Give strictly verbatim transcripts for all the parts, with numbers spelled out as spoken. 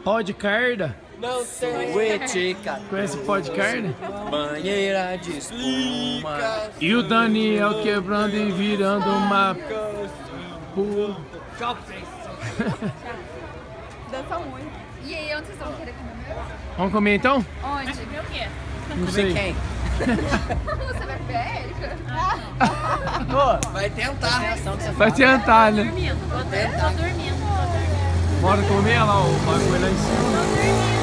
Pó de carda? Não tem etica. Conhece pó de carda? Banheira de espuma. E o Daniel quebrando e virando uma... Pô. Dança muito. E aí, onde vocês vão querer comer mesmo? Vamos comer então? Onde? Comer o quê? Não sei. Quem? Você vai comer a Erika? Pô, vai tentar. Vai tentar, né? Dormindo. Tô dormindo, tô dormindo. Bora comer lá o bagulho lá em cima.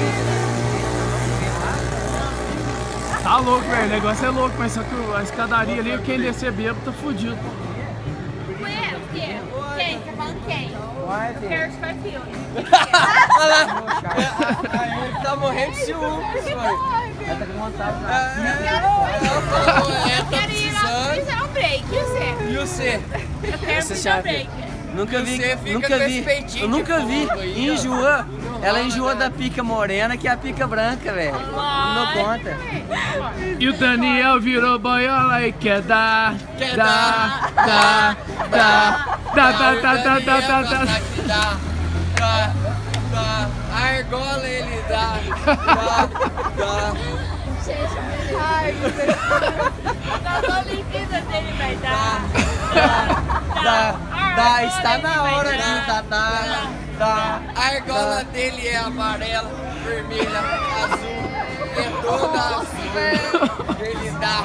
Tá louco, velho. O negócio é louco, mas só que a escadaria ali, quem descer bêbado tá fudido. Ué, o quê? Quem? Tá falando quem? Eu quero te fazer filme. Olha lá. Ele tá morrendo de ciúmes, velho. Ela tá com vontade. Ela falou, é, tá precisando. Fizer um break, e você? E você? Eu quero fazer um break. Nunca vi, Você fica nunca com vi, esse peitinho eu nunca de vi, pombo aí, ó. enjoa, ela enjoa da pica morena que é a pica branca, velho, não dou conta. E o Daniel virou boiola e quer dar, Quer dar, dar, dar, dar, dar, dar, o dar, dar, dar, Daniel dar, gosta dar. que dá, dá, dá. A argola ele dá, dá, dá. Ai, nas Olimpíadas ele vai dar. Dá, dá, está na hora de dar, dá, dá. A argola dele é amarela, vermelha, azul, e é toda azul. Ele dá.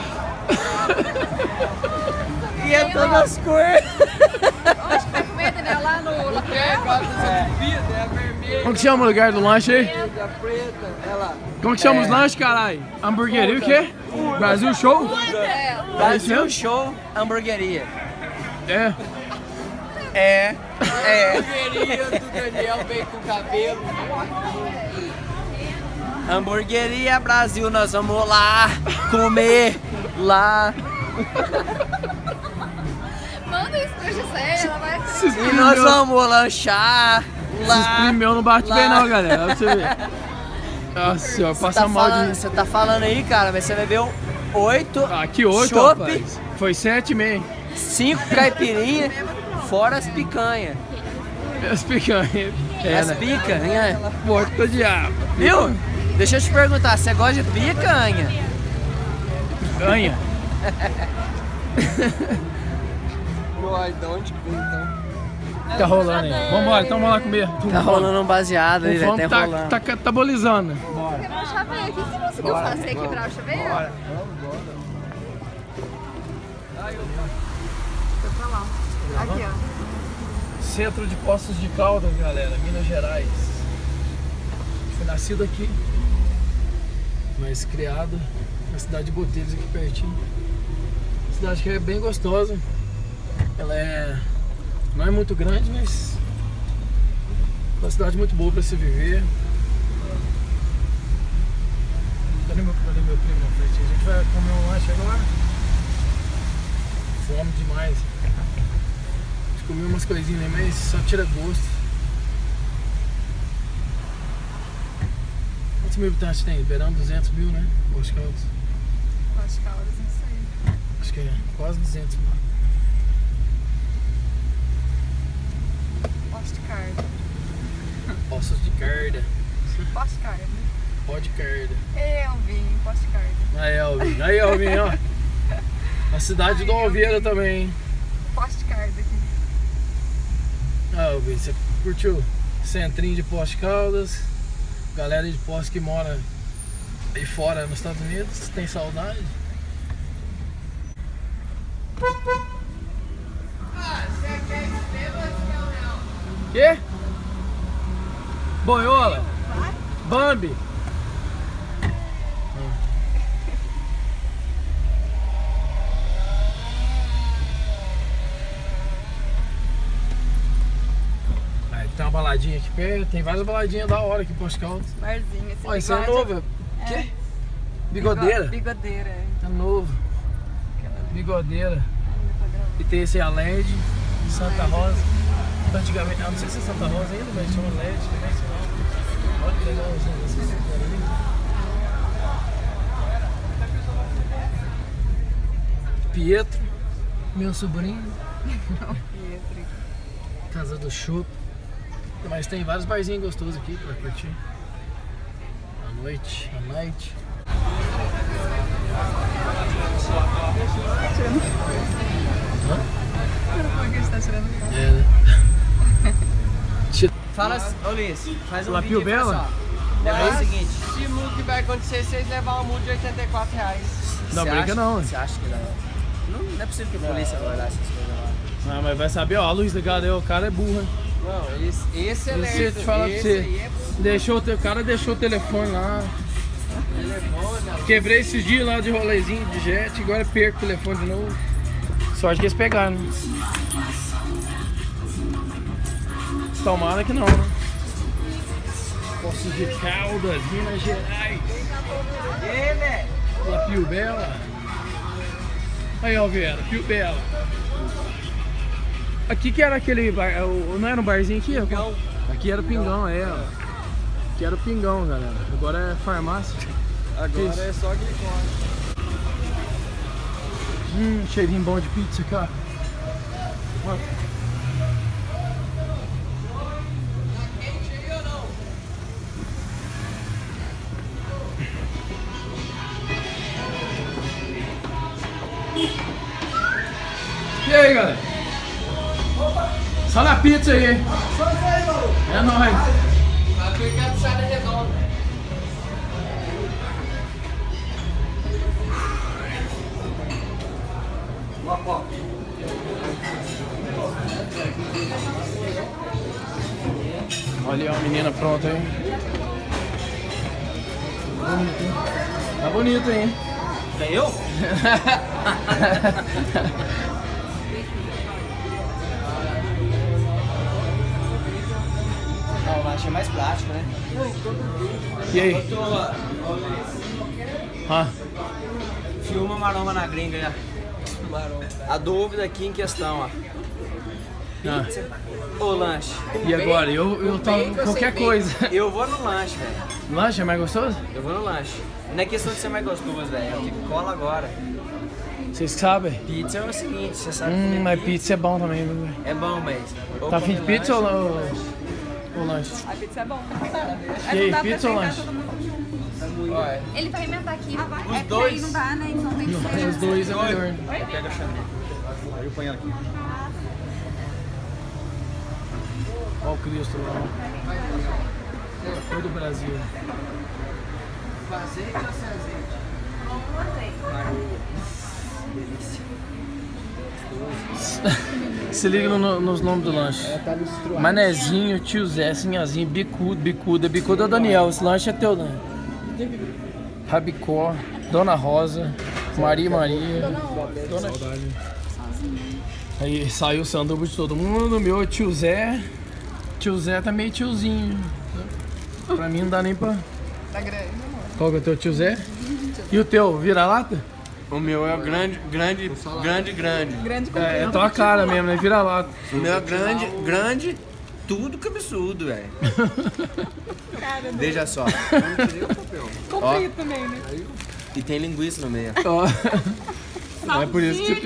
E é todas as cores. Onde que vai comer, Daniel? Lá no É, Lacrel? gosta das Olimpíadas, é a vermelha, Como que chama o lugar do lanche aí? a preta, ela. Como que chama os lanches, caralho? Hamburgueria o quê? Brasil Show? Brasil Show Hamburgueria. É. É, é. Hamburgueria do Daniel vem com cabelo. Hamburgueria Brasil, nós vamos lá comer lá. Manda isso pra Gisele, ela vai Se acreditar. E nós espremeu, vamos lanchar se lá. espremeu não bate lá. bem não, galera. Olha pra você ver. Nossa senhora, Você passa tá, mal falando, de... você tá falando aí, cara, mas você bebeu oito Ah, que oito, chopp, rapaz. Foi sete e meio. cinco caipirinha, fora as picanha. As picanhas. É, As né? picanha. Morto do diabo. Viu? Deixa eu te perguntar, você gosta de picanha? Ganha. Uai, de onde que veio então? Tá rolando aí. Vambora, então vamos lá comer. Tá rolando um baseado aí, O velho, fome tá tá, rolando. tá catabolizando. Quebrar o chaveiro. O que você conseguiu fazer? Quebrar o chaveiro? Foi pra lá. Aqui, ó. Centro de Poços de Caldas, galera, Minas Gerais. Fui nascido aqui, mas criado na cidade de Botelhos, aqui pertinho. Uma cidade que é bem gostosa. Ela é... não é muito grande, mas é uma cidade muito boa para se viver. Cadê meu, cadê meu primo na frente? A gente vai comer um lanche agora. Fome demais. A gente comeu umas coisinhas aí, mas só tira gosto. Quantos mil habitantes tem? Beirão duzentos mil, né? Posto Caldas. Posto Caldas, não sei. Acho que é quase duzentos mil. Posto de carne. Poços de Carda. Posto de carne. Pó de Carda. Eu vim, posto de carne. Aí, Elvin. Aí, Elvin, ó. Na cidade do Alveira também, hein? Posto de carne aqui. Ah, Elvin, você curtiu? Centrinho de Posto Caldas. Galera de Poços que mora aí fora nos Estados Unidos. Tem saudade? Ah, você quer escrever ou você quer não? Quê? Boiola? Bambi? Aí tem uma baladinha aqui perto, tem várias baladinhas da hora aqui em Posto Caldas. Barzinho, esse Olha, isso é bigode novo. é- Quê? Bigodeira? Bigodeira, é. É novo. Bigodeira. E tem esse a L E D, Santa Rosa. Antigamente, ah, não sei se é Santa Rosa ainda, mas chama L E D também, sei lá. Olha que legal os negócios ali. Pietro, meu sobrinho. Pietro. Casa do Chopp. Mas tem vários barzinhos gostosos aqui pra curtir. À noite, à night. Hã? Por que você tá tirando? É, né? Fala, ô Luiz, faz um La vídeo Pio aí, Bella? pessoal. É o seguinte. Se o que vai acontecer se eles levar uma multa de oitenta e quatro reais. Não Você brinca acha- não, hein? Você acha que dá? Não, não é possível que a polícia vai olhar essas coisas lá. Ah, mas vai saber, ó, a luz ligada aí, o cara é burro, hein? Não, esse, esse é Deixa eu lerdo. te falar pra Esse você. aí é bom. Deixou, o teu- o cara deixou o telefone lá. Telefone, Quebrei esses dias lá de rolezinho de jet, agora perco o telefone de novo. Sorte que eles pegaram, né? Tomara que não, né? Poços de Caldas, Minas Gerais. E aí, velho? La Pio Bella. Aí, ó, Vera, Pio Bella. Aqui que era aquele bar, o- não era um barzinho aqui? Pingão. Aqui era o Pingão, é, ó. Aqui era o Pingão, galera. Agora é farmácia. Agora Isso. é só glicose. Hum, cheirinho bom de pizza, cara. Ó. E aí, galera? Só na pizza aí, hein? É nóis. Vai ficar puxada redonda. Olha aí, a menina pronta, hein? Bonito, hein? Tá bonito, hein? Tem eu? Não, eu achei mais prático, né? E aí? Tô, Ah, filma maromba na gringa já. A dúvida aqui em questão, ó. ah. Ô lanche. E agora? Eu, eu tomo qualquer coisa. Eu vou no lanche, velho. Lanche é mais gostoso? Eu vou no lanche. Não é questão de ser mais gostoso, velho. É o que cola agora. Vocês sabem? Pizza é o seguinte, você sabe Hum, comer mas pizza é bom também, viu, velho? É bom, mas... ou Tá afim de come pizza ou, lanche, ou, ou lanche? A pizza é bom. E aí, pizza ou lanche? Olha, Ele vai inventar aqui. Ah, vai. Os é que dois. aí não dá, né? Então tem que ser. Os dois é melhor. Pega a chanel. Aí eu ponho aqui. Ó o Cristo lá. Todo o Brasil. azeite ou sem azeite? Se liga no- no- nos nomes do lanche. Manezinho, tio Zé, Sinhazinho, Bicudo, Bicuda. Bicuda é o Daniel, esse lanche é teu, né? Rabicó, Dona Rosa, Maria Maria. Dona... Aí saiu o sanduíche de todo mundo, meu tio Zé. Tio Zé tá meio tiozinho. Pra mim não dá nem pra... Tá grande. Qual que é o teu tio Zé? E o teu, vira-lata? O meu é grande, grande, grande, grande. Grande com É, é tua cara mesmo, né? Vira-lata. O meu é grande, grande, tudo cabeçudo, velho. Veja só. comprido também, né? E tem linguiça no meio. Ó. É por isso que...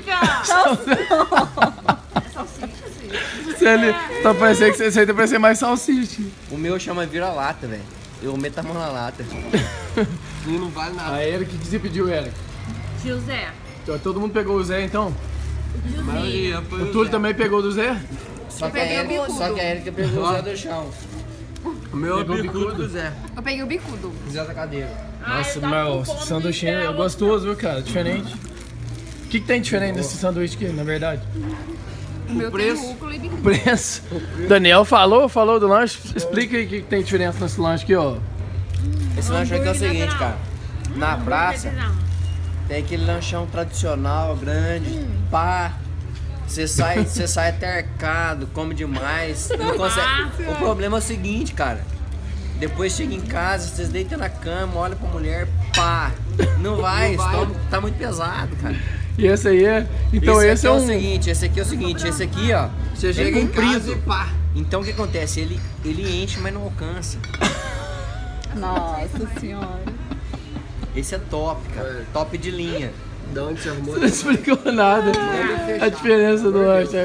Se ele tá parecendo que você tá parecendo mais salsicha. O meu chama vira-lata, velho. Eu meto a mão na lata. E não vale nada. A Eric, que você pediu, Eric? Tio Zé. Todo mundo pegou o Zé, então? A maioria foi O Túlio também pegou do Zé? Só que, a Erika, só que a Erika pegou o Zé do chão. O meu Pegou é o bicudo bicudo. do Zé. Eu peguei o bicudo. Zé da cadeira. Nossa, mas o sanduíche é gostoso, viu, cara? Diferente. O que, que tem diferente desse sanduíche aqui, na verdade? O meu preço. tem rúcula e bicudo. Preço. Daniel falou, falou do lanche. Explica aí o que, que tem diferença nesse lanche aqui, ó. Esse lanche aqui é o seguinte, cara. Na praça tem aquele lanchão tradicional, grande, pá. Você sai, você sai atercado, come demais. Não consegue. O problema é o seguinte, cara. Depois chega em casa, vocês deitam na cama, olham pra mulher, pá. Não vai, o estômago tá muito pesado, cara. E esse aí é... Então esse, esse, aqui é é um... o seguinte, esse aqui é o seguinte, esse aqui, ó, Você é chega em comprido. casa e pá. Então o que acontece? Ele, ele enche, mas não alcança. Nossa senhora. Esse é top, cara. Top de linha. De onde você arrumou? Não explicou nada. A diferença do lanche. é-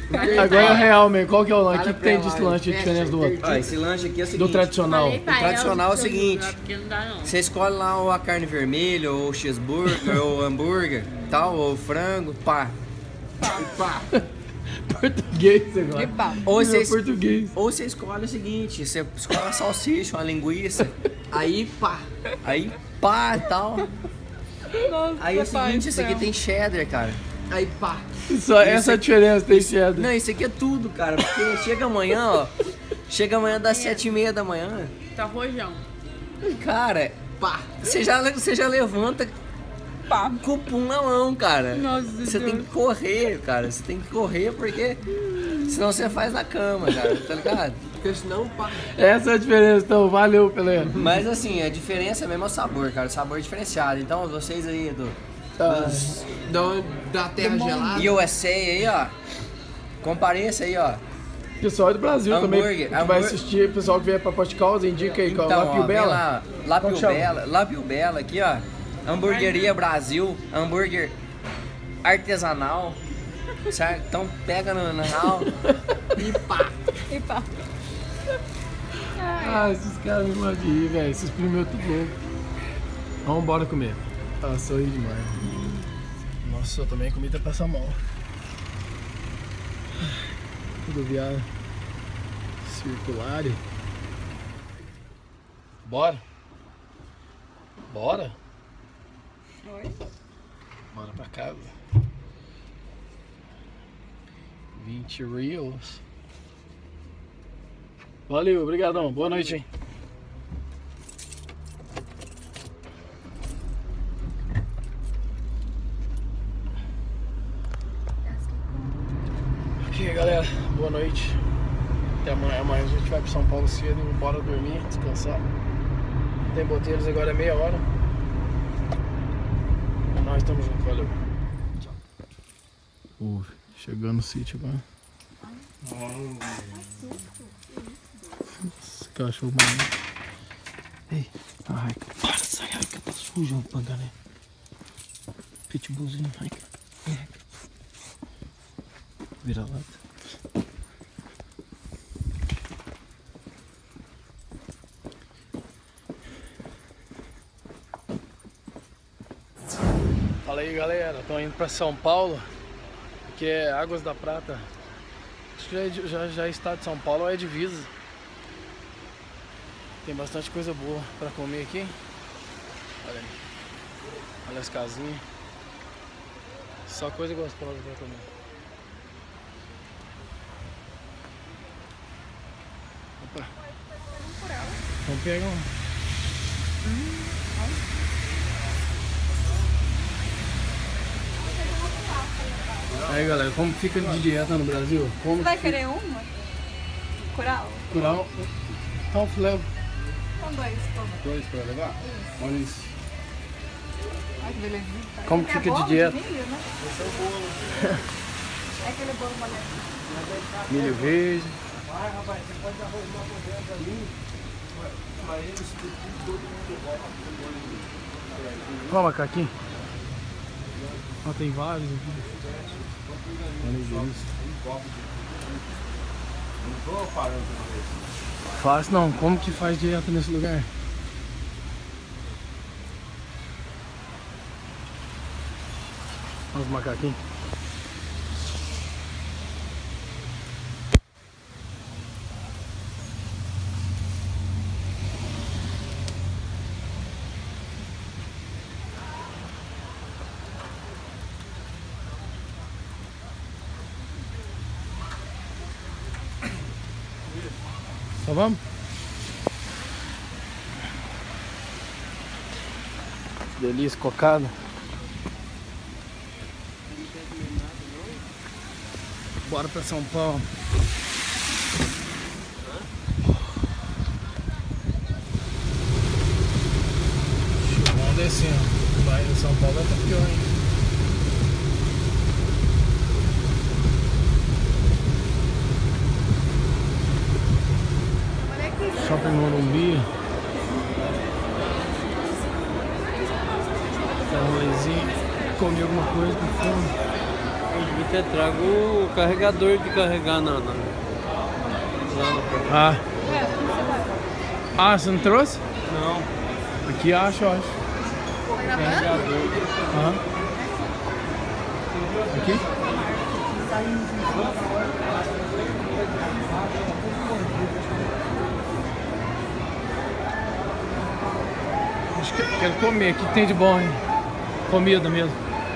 Agora é real, man. Qual que é o lanche? O Fala que, que tem pra de ela, lanche fecha, diferente do outro? Ó, esse lanche aqui é o seguinte. Do tradicional. Falei pra O tradicional ela, é o seguinte. porque não dá não. Você escolhe lá ou a carne vermelha, ou o cheeseburger, ou o hambúrguer, tal, ou o frango, pá. Pá. Português, você gosta. Epa. Ou É você, português. ou você escolhe o seguinte, você escolhe uma salsicha, uma linguiça, aí pá, aí pá e tal. Nossa, Aí é o pai seguinte, do esse aqui céu. tem cheddar, cara. Aí pá. Só Isso essa é a aqui- diferença, tem cheddar. Não, isso aqui é tudo, cara, porque chega amanhã, ó, chega amanhã das sete e meia da manhã, Tá rojão. cara, pá, você já, você já levanta Pá. com o pum na mão, cara. Nossa Você Deus. tem que correr, cara. Você tem que correr porque senão você faz na cama, cara. Tá ligado? Porque senão, pá. Essa é a diferença, então. Valeu, Pelé. Mas assim, a diferença mesmo é o sabor, cara. O sabor é diferenciado. Então, vocês aí do, Ah, dos, do- da terra gelada. U S A aí, ó. Compareça aí, ó. pessoal é do Brasil Hambúrguer, também. Que vai hambúrguer. assistir, o pessoal que vier pra Poste Caldas, indica aí, Então, qual? ó, Lápio vem Bela. lá. Lápio Como chama? Bela. Lápio Bela aqui, ó. Hamburgueria Brasil. Hambúrguer artesanal. Certo? Então pega no canal e pá. Epa. Ah, esses caras me gostam de rir, velho. Esses primeiros tudo louco. Vamos embora comer. Ah, sorri demais. Nossa, eu também comida passa mal. Rodoviária circular. Bora? Bora? Oi? Bora pra casa. vinte reals. Valeu, obrigadão. Boa noite, hein? Ok, galera. Boa noite. Até amanhã. Amanhã a gente vai pro São Paulo cedo e bora dormir, descansar. Tem Boteiros agora é meia hora. Nós estamos juntos, valeu. Tchau. Uh, chegando no sítio agora. Esse cachorro maluco. Ei, ai, para de sair, ai, que tá sujo o pangané. Pitbullzinho, ai, ai. Vira lata. Fala aí, galera, tô indo pra São Paulo, que é Águas da Prata. Acho que já é, de- já, já é estado de São Paulo ou é divisa. Tem bastante coisa boa pra comer aqui. Olha aí. Olha as casinhas. Só coisa gostosa pra comer. Opa. Vamos pegar um. Aí, galera, como fica de dieta no Brasil? Como Você vai que querer uma? Coral? curar um... Então, levo São dois, toma. dois pra levar? Olha isso. Ai, que belezinha. Como que É fica de bolo dieta? milho, né? É aquele bolo molhado. Milho verde. Olha o macaquinho. Ó, tem vários aqui. Olha isso. Fácil não, como que faz dieta nesse lugar? Olha os macaquinhos. Tá, vamos? Delícia, cocada. Bora pra São Paulo. Vamos descendo. Vai em São Paulo tá pior ainda. Olha aqui. Shopping Morumbi. Dá um rolezinho. Comer alguma coisa com fome. Você traga o carregador de carregar na... na... lá no portão. Ah. É, você vai. Ah, você não trouxe? Não. Aqui acho, eu acho. Tá gravando? Carregador. Aham. Aqui? Acho que quero comer. O que tem de bom, hein? Comida mesmo.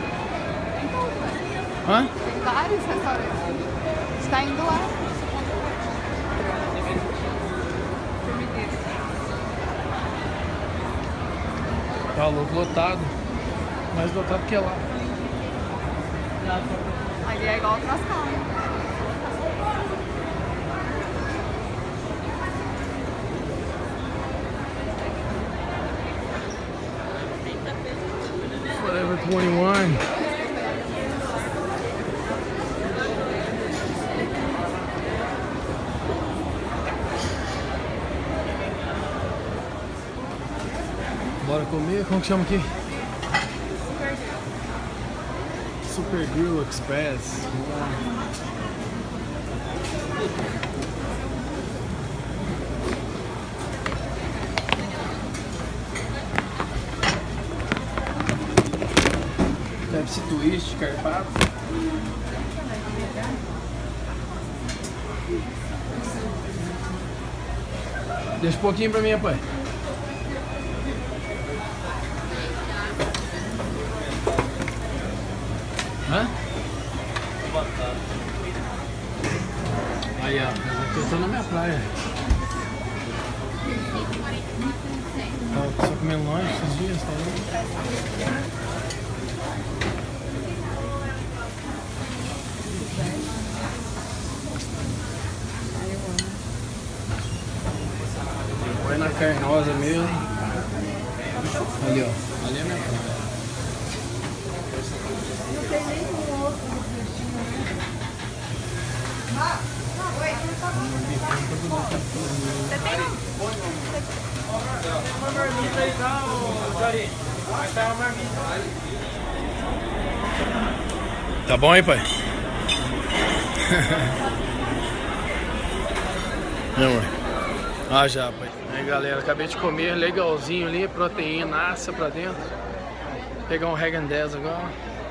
Hã? Tem vários restaurantes. A gente tá indo lá. Formigueiro. Tá louco, lotado. Mais lotado que lá. Ali é igual outras calmas. Forever twenty-one. Bora comer? Como que chama aqui? Super Grill Express. Pepsi Twist, carpado. Deixa um pouquinho pra mim, pai. Hã? Aí, ó, eu tô na minha praia. Tava só comendo lanche esses dias, tá vendo? Vai na carnosa mesmo. Ali, ó. Ali é minha praia. Tá bom aí, pai? Não, amor. Ah, já, pai. Aí, galera, acabei de comer legalzinho ali, proteína, assa pra dentro. Vou pegar um Häagen-Dazs agora.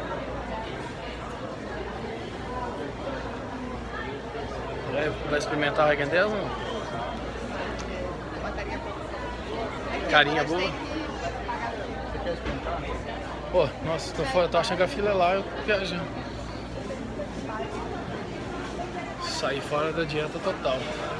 Vai, vai experimentar o Häagen-Dazs ou não? Carinha boa. Pô, nossa, tô, fora, tô achando que a fila é lá, eu viajando. Saí fora da dieta total.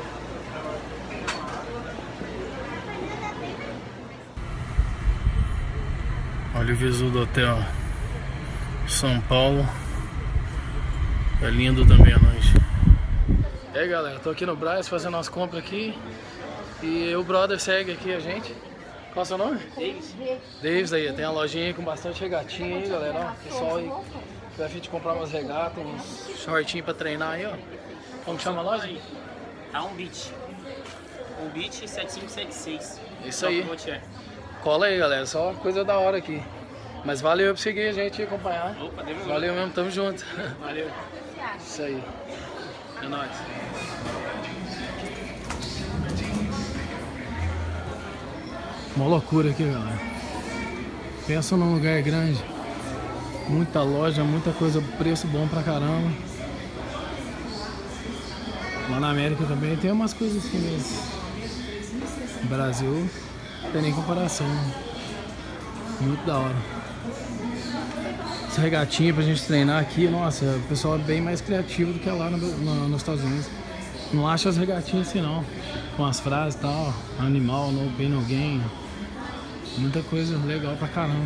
Olha o visu do hotel São Paulo. É lindo também a noite. E aí, galera, tô aqui no Brás fazendo as compras aqui. E o brother segue aqui a gente. Qual é o seu nome? Davis. Davis aí, tem uma lojinha aí com bastante regatinha aí, galera. Ó, pessoal aí vai vir de comprar umas regatas, uns shortinhos pra treinar aí, ó. Como que chama a loja? Tá um beat. Um beat sete cinco sete seis. Isso aí. Cola aí, galera, só coisa da hora aqui. Mas valeu por seguir a gente e acompanhar. Opa, demorou. Valeu mesmo, tamo junto. Valeu. Isso aí. É nóis. Uma loucura aqui, galera. Pensa num lugar grande. Muita loja, muita coisa, preço bom pra caramba. Lá na América também tem umas coisas assim mesmo. No Brasil, não tem nem comparação. Muito da hora. Essa regatinha pra gente treinar aqui, nossa, o pessoal é bem mais criativo do que lá no, no, nos Estados Unidos. Não acha as regatinhas assim não. Com as frases e tal, animal, no pain no gain. Muita coisa legal pra caramba.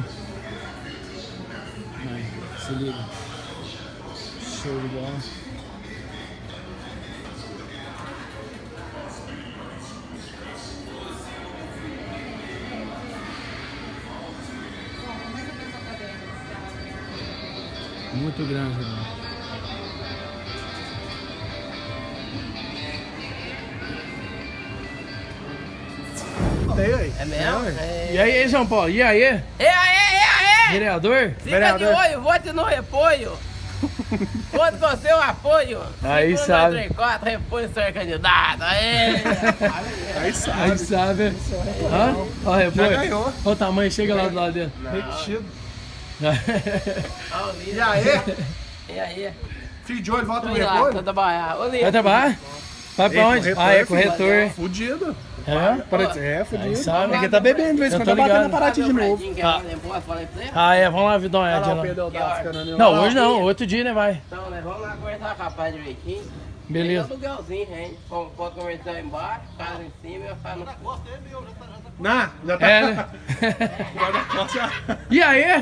Aí, se liga. Show de bola. Muito grande, né? É mesmo? É. E aí, João Paulo? E aí? É, é, é, é! Vereador? Fica Vereador? de olho, vote no repolho. Conto com o seu apoio. Aí sabe. quatro, repõe o senhor candidato. Aí, Aí sabe. Aí sabe. Hã? Ó, Já repõe. ganhou. Olha o tamanho, chega lá do lado dele. Repetido. E E aí? E aí? Filho de olho, volta no Tô lá, repolho. tô trabalhar. Ô, Vai Lito. trabalhar? Vai pra onde? Ah, é corretor. Fudido. É? Para- É, fudido. Aí sabe. Porque tá bebendo, de vez em Eu quando tô tá batendo ligado. na Paraty de novo. Quem quer ir embora? Falei pra você? Ah, é, vamos lá, dar uma Olha olhadinha lá o lá. Pedro tá esperando ele. Não, lá. hoje não, outro dia, né, vai. Então, né, vamos lá conversar com a rapaz direitinho. Beleza. Tem um lugarzinho, gente. Como pode conversar embaixo, casa em cima e eu faço no... Não, já tá. É, né? Guarda-costas. E aí?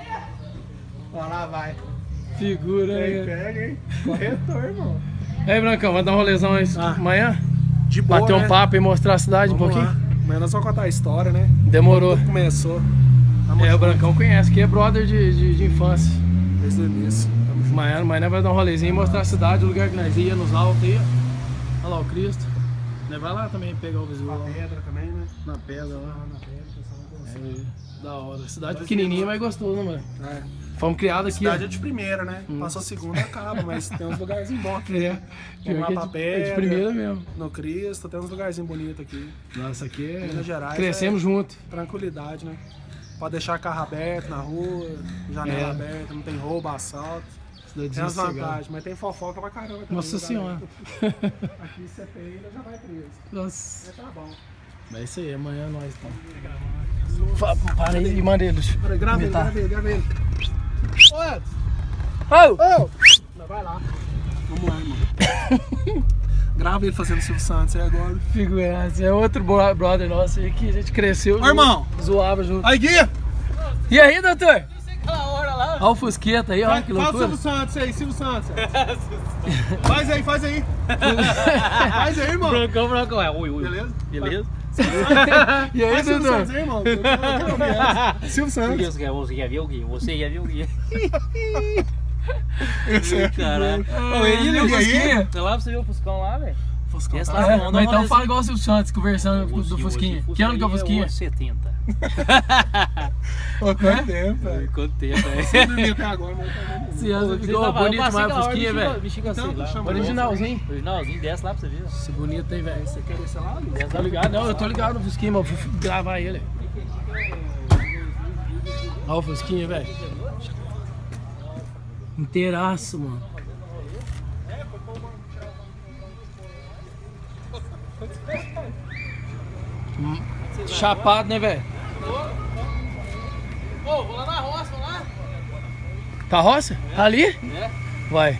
Olha lá, vai. Figura Aí, aí. pega, hein? Corretor, irmão. E aí, Brancão, vai dar um rolezão aí Ah. amanhã? De boa, Bater um né? papo e mostrar a cidade Vamos um pouquinho? lá. Amanhã nós vamos contar a história, né? Demorou. Tudo começou. Tamo É, o junto Brancão conhece, que é brother de, de, de infância. desde o início. Tamo junto. Amanhã, amanhã vai dar um rolezinho e mostrar a cidade, o lugar que nós ia, nos altos aí. ó. Olha lá o Cristo. Né, vai lá também pegar o visual. Uma pedra também, né? Na pedra lá. Na pedra, pessoal não consegue. É, da hora. Cidade pequenininha, mas gostoso, né, mano? É. Fomos criados aqui. Cidade ó. é de primeira, né? Passou segunda, acaba, mas tem uns lugarzinhos bons aqui. É. Pior Vamos que lá é pra de, é de pedra. primeira mesmo. No Cristo, tem uns lugarzinhos bonitos aqui. Nossa, aqui é. Minas Gerais Crescemos é- junto. Tranquilidade, né? Pode deixar carro aberto na rua, janela É. aberta, não tem roubo, assalto. Tem Cidadezinha as sossegada. vantagens, mas tem fofoca pra caramba também. Nossa lugar senhora. aí. Aqui você tem, ainda já vai preso. Nossa. Mas tá bom. É isso aí, amanhã nós estamos. Fa- Para aí e manda eles. Peraí, grava ele, Imitar. grava ele, grava ele. Ô, Edson. Oh! Ô! Não, vai lá. Vamos lá, irmão. Grava ele fazendo Silvio Santos aí agora. Figuraça, é outro bro- brother nosso aí que a gente cresceu. Ô, junto, irmão. Zoava junto. Aí, Guia! E aí, doutor? Aquela hora lá. Olha o Fusqueta aí, olha que Fala o loucura. Silvio Santos aí, Silvio Santos. Faz aí, faz aí. Faz aí, irmão. Brancão, brancão. É, ui, ui. Beleza? Beleza? E aí, Faz Silvio doutor? Santos aí, irmão. Eu quero- eu quero ouvir essa. Silvio Santos. Você quer, você quer ver o quê? Você quer ver o quê? Esse é Caralho. Ô, ele e o E aí? Fusquinha? Vai lá pra você ver o Fuscão lá, velho. Fuscão, Esse tá? lá, É, vamos dar mas uma então rolezinha. fala igual o Silvio Santos, conversando com- do Fusquinha. Que ano que é o Fusquinha? setenta. Pô, quanto tempo, velho. Quanto tempo, Eu velho? dormi até agora, mas tá bom. Esse ano ficou bonito demais o Fusquinha, velho. Me xinga assim, Então, lá. chama- Originalzinho. Originalzinho, desce lá pra você ver. Esse bonito aí, velho. Você quer descer lá, Luiz? Desce Tô lá. ligado? Não, eu tô ligado no Fusquinha, mas eu fui gravar ele. Olha o Fusquinha, velho. Inteiraço, mano. Hum, Chapado, né, velho? Ô, vou lá na roça, vou lá. Carroça? Ali? É. Vai.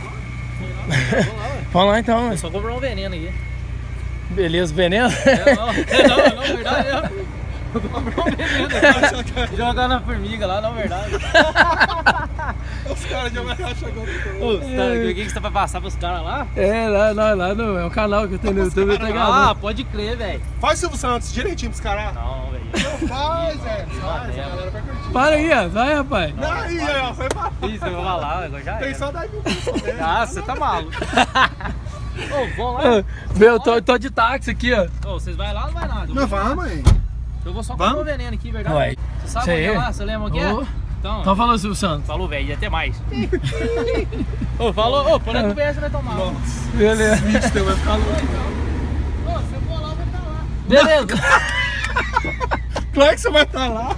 Vamos lá então, né? Só comprar um veneno aqui. Beleza, veneno? É, não, é, não, não, verdade. É. Vou comprar um veneno. Jogar na formiga lá, não, verdade. Os caras já vão achar que eu tô... Ô, você tá- o que que você vai passar pros caras lá? É, lá, lá, lá no, é um canal que eu tenho no YouTube, eu tô Ah, gravando. pode crer, velho. Faz Silvio Santos direitinho pros caras. Não, velho. Faz, é. Faz, é. a galera vai curtir. Para aí, ó, vai, rapaz. Aí, ó, foi pra... Isso, eu vou falar, agora já Tem era. só daí pro Ah, você tá maluco. Ô, vamos lá. Meu, eu tô, tô de táxi aqui, ó. Ô, vocês vão lá ou não vai nada? Eu Não, vou- vamos, mãe. Eu vou só Vamos? comprar um veneno aqui, verdade? Ué. Você sabe Isso onde é aí. lá? Você lembra o que é? Ô. Então, Então falou, Silvio Santos. falou, velho, e até mais. Ô, falou, ô, quando é conversa vai tomar. Ô, Beleza. Você vai ficar louco. se for lá, vai estar lá. Beleza. Claro que você vai estar lá.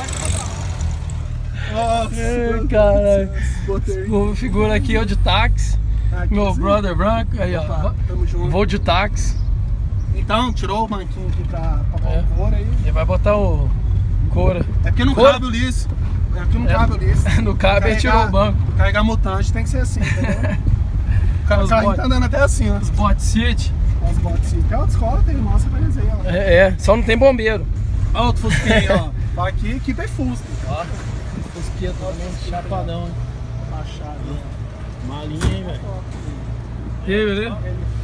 Nossa. Ai, caralho. Botei. O figura aqui, eu de táxi. Aqui, Meu assim. brother branco. Aí, ó. Opa, tamo junto. Vou de táxi. Então, tirou o banquinho aqui pra, pra pôr É. o couro aí. Ele vai botar o couro. É porque não Couro? cabe o liso. É porque não É. cabe o liso. No cabo ele tirou o banco. Carregar mutante tem que ser assim, entendeu? O cara Os o carrinho botes. tá andando até assim, ó. Os bot city. As botas assim. Tem outra escola, tem nossa, mas aí, ó. É, é, só não tem bombeiro. Olha outro Fusquinha, ó. Tá aqui, equipe é Fusca. Ó, Fusqueta também, chapadão, hein? Machado. Malinha, hein, velho? E aí, beleza?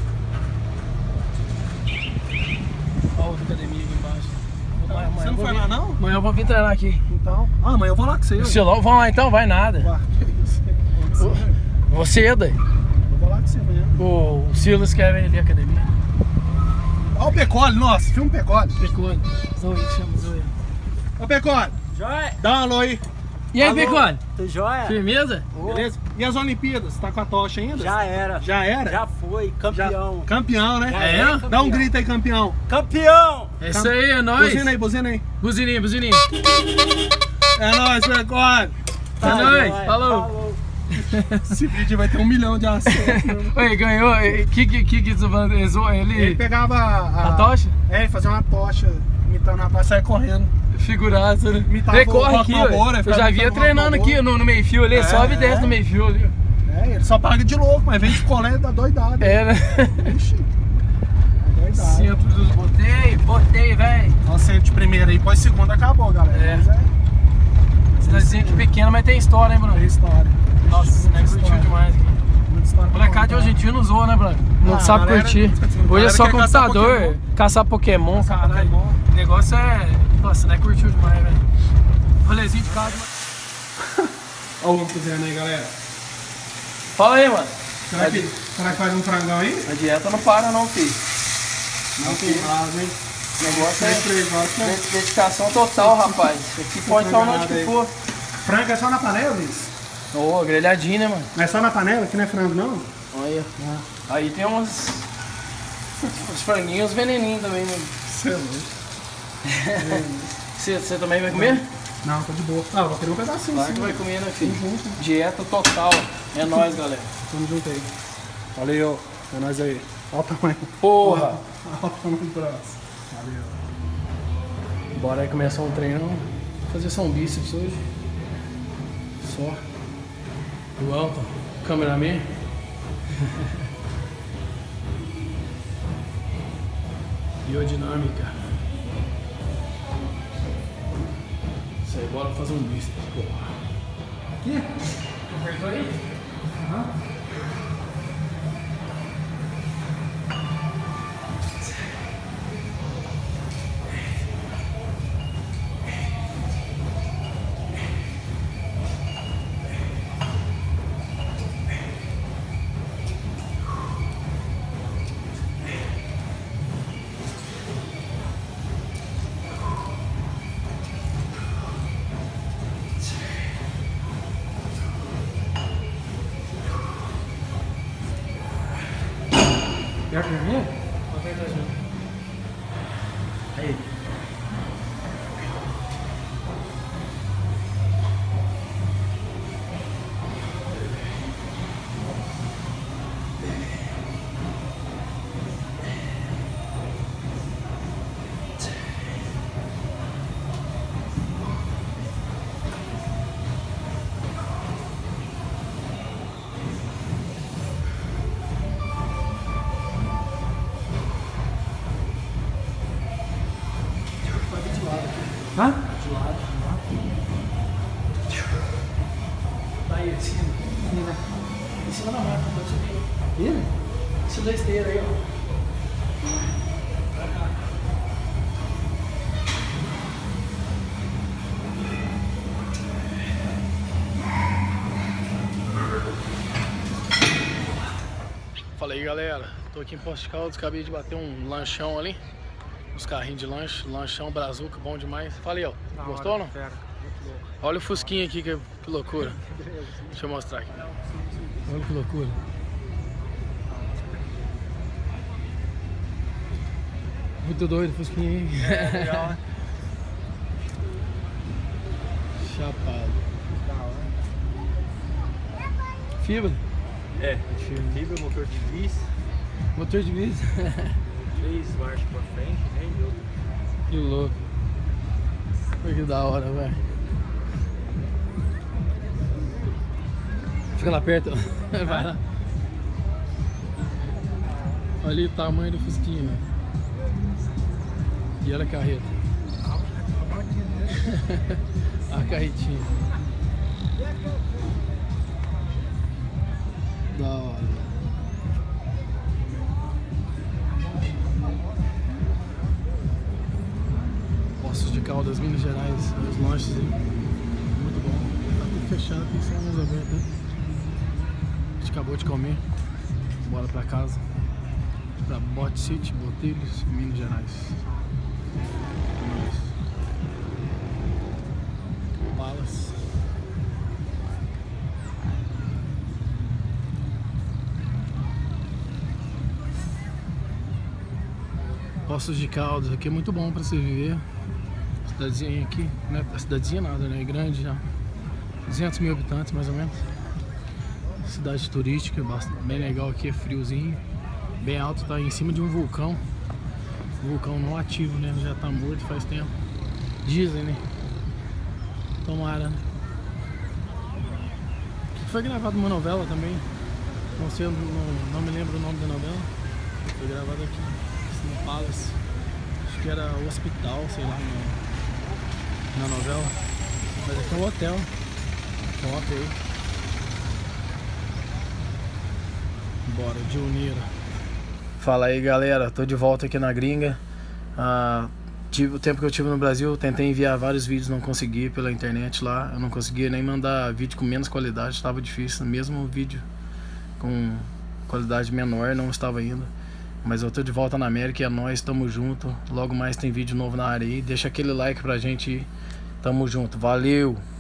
Olha a academia aqui embaixo. Amanhã, amanhã Você não eu vou foi vir- lá, não? Amanhã eu vou vir treinar aqui. Então. Ah, amanhã eu vou lá com você. Se lá, vamos lá então, vai nada. Vá, que isso. Você, daí. Eu vou lá com você amanhã. O Silas quer ver ali a academia. Olha o Pecole, nossa, filma o Pecole. Pecone. Zoe, chama Zoe. Ô Pecole, Joia. dá um alô aí. E aí, Alô, Pecone? Tudo jóia? Firmeza? Beleza? E as Olimpíadas? Tá com a tocha ainda? Já era. Já era? Já foi, campeão. Já- Campeão, né? Já É? é Dá um campeão. grito aí, campeão. Campeão! É isso aí, é nóis. Buzina aí, buzina aí. Buzininha, buzininha. É nóis, Pecone. É nóis. jóia. Falou. Esse vídeo vai ter um milhão de acessos. né? Oi, ganhou. O que que que que ele... Ele pegava a, A tocha? É, ele fazia uma tocha imitando a tocha, saia correndo. Figuraça, né? Imitava Ele o corre Rock aqui, Balboa, ó. né? Eu Ficava já via imitando o treinando Rock aqui no, no meio fio ali, É, sobe e desce é. no meio fio ali. É, ele só paga de louco, mas vem de colé da doidada. É, né? Ixi, é doidada. Centro dos botei, botei, velho. Nossa, centro de primeira aí, depois segunda acabou, galera. É. Mas é, Cidadezinha aqui pequena, mas tem história, hein, Bruno? é história. Nossa, né? Curtiu história. demais aqui. Muita história pra Molecada de contar. hoje em dia não zoa, né, Bruno? Não Ah, sabe galera- curtir. galera Hoje é só quer caçar computador, Pokémon. caçar Pokémon, Caçar caralho. Pokémon. O negócio é. Nossa, né? Curtiu demais, velho. Rolezinho de casa, mas... Olha o homem cozinhando aí, galera. Fala aí, mano. Será que, será que faz um frangão aí? A dieta não para, não, filho. Não, que vaza, hein? O negócio é Três, três horas, né? dedicação total, rapaz. Aqui pode estar onde que for. Frango é só na panela, Luiz? Ô, grelhadinho, né, mano? Não é só na panela, que não é frango, não? Olha. Aí tem uns. Uns franguinhos, uns veneninhos também, mano. Você é louco. Você, você também vai comer? Não, tô de boa. Ah, eu vou querer um pedacinho. Claro sim. que vai comer, né, filho? Tamo junto. Dieta total. É nóis, galera. Tamo junto aí. Valeu. É nóis aí. Olha o tamanho. Porra! Olha o tamanho do braço. Valeu. Bora aí começar um treino. Vou fazer só um bíceps hoje. Só. O Elton, cameraman. Biodinâmica. Isso aí, bora fazer um bíceps. Porra. Aqui? Apertou aí? Aham. Quer comer? Aí. Hã? De lado. Aí, em cima. Em cima da máquina, pode subir. Ele? Em cima da esteira aí, ó. Pra cá. Fala aí, galera. Tô aqui em Poços de Caldas, acabei de bater um lanchão ali. Os carrinhos de lanche, lanchão brazuca, bom demais. Fala aí, ó. Gostou ou não? Olha o fusquinha aqui, que, que loucura. Deixa eu mostrar aqui. Olha que loucura. Muito doido o fusquinha aí. É, legal, né? Chapado. Fibra? É, fibra, motor de bis, Motor de bis. três marchas pra frente, nem deu. Que louco. Olha que da hora, velho. Fica lá perto. Vai lá. Olha ali o tamanho do fusquinha, velho. E olha a carreta. A carretinha. Da hora. Poços de Caldas, Minas Gerais, os lanches aí. Muito bom. Tá tudo fechado, tem só uns abertos, né? A gente acabou de comer. Bora pra casa. Pra Bot City, Botelhos, Minas Gerais. Palace. Poços de Caldas, aqui é muito bom pra se viver. Cidadezinha aqui, né? A cidadezinha nada, né? É grande já. duzentos mil habitantes mais ou menos. Cidade turística, bem legal aqui, é friozinho. Bem alto, tá em cima de um vulcão. Vulcão não ativo, né? Já tá morto faz tempo. Dizem, né? Tomara, né? Foi gravado uma novela também. Não sei, não, não me lembro o nome da novela. Foi gravado aqui no Palace. Acho que era o hospital, sei lá, na, na novela. Mas aqui é um hotel. É um hotel. Bora, de Unira. Fala aí, galera. Tô de volta aqui na gringa. Ah, tive, o tempo que eu tive no Brasil, tentei enviar vários vídeos, não consegui pela internet lá. Eu não conseguia nem mandar vídeo com menos qualidade, estava difícil. Mesmo vídeo com qualidade menor não estava indo. Mas eu tô de volta na América e é nóis, tamo junto. Logo mais tem vídeo novo na área aí. Deixa aquele like pra gente ir. Tamo junto, valeu!